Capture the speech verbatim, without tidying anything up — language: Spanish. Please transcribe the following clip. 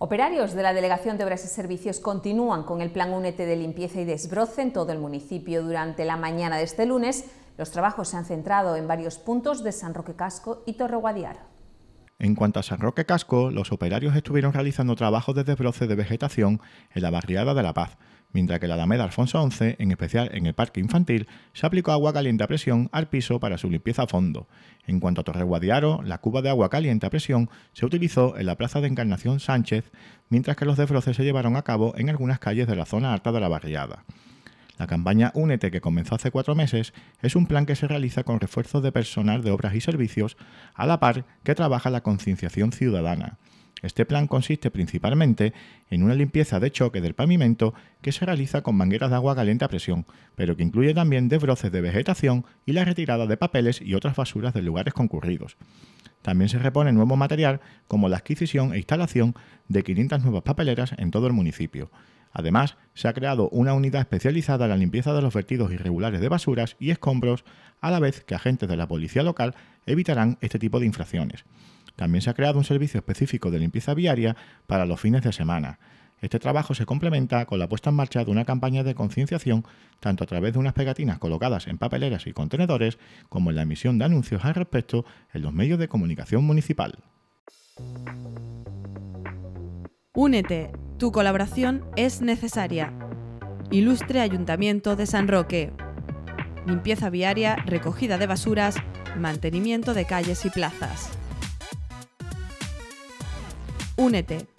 Operarios de la Delegación de Obras y Servicios continúan con el plan Únete de limpieza y desbroce en todo el municipio. Durante la mañana de este lunes, los trabajos se han centrado en varios puntos de San Roque Casco y Torreguadiaro. En cuanto a San Roque Casco, los operarios estuvieron realizando trabajos de desbroce de vegetación en la barriada de La Paz, mientras que en la Alameda Alfonso once, en especial en el parque infantil, se aplicó agua caliente a presión al piso para su limpieza a fondo. En cuanto a Torreguadiaro, la cuba de agua caliente a presión se utilizó en la plaza de Encarnación Sánchez, mientras que los desbroces se llevaron a cabo en algunas calles de la zona alta de la barriada. La campaña Únete, que comenzó hace cuatro meses, es un plan que se realiza con refuerzos de personal de obras y servicios, a la par que trabaja la concienciación ciudadana. Este plan consiste principalmente en una limpieza de choque del pavimento que se realiza con mangueras de agua caliente a presión, pero que incluye también desbroces de vegetación y la retirada de papeles y otras basuras de lugares concurridos. También se repone nuevo material como la adquisición e instalación de quinientas nuevas papeleras en todo el municipio. Además, se ha creado una unidad especializada en la limpieza de los vertidos irregulares de basuras y escombros, a la vez que agentes de la policía local evitarán este tipo de infracciones. También se ha creado un servicio específico de limpieza viaria para los fines de semana. Este trabajo se complementa con la puesta en marcha de una campaña de concienciación, tanto a través de unas pegatinas colocadas en papeleras y contenedores, como en la emisión de anuncios al respecto en los medios de comunicación municipal. Únete, tu colaboración es necesaria. Ilustre Ayuntamiento de San Roque. Limpieza viaria, recogida de basuras, mantenimiento de calles y plazas. Únete.